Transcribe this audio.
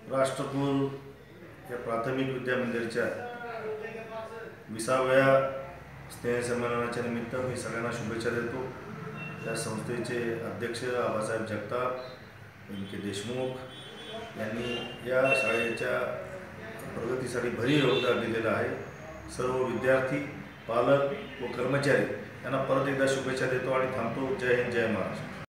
राष्ट्रकुल या प्राथमिक विद्यामंदिरच्या 20व्या स्नेहसंमेलनाच्या निमित्त मी सगळ्यांना शुभेच्छा देतो। त्या संस्थेचे अध्यक्ष आबासाहेब जगताप, एम.के. देशमुख यांनी या शाळेच्या प्रगतीसाठी भरीव योगदान दिलेलं आहे। सर्व विद्यार्थी, पालक व कर्मचारी यांना परत एकदा शुभेच्छा देतो आणि थांबतो। जय हिंद, जय महाराष्ट्र।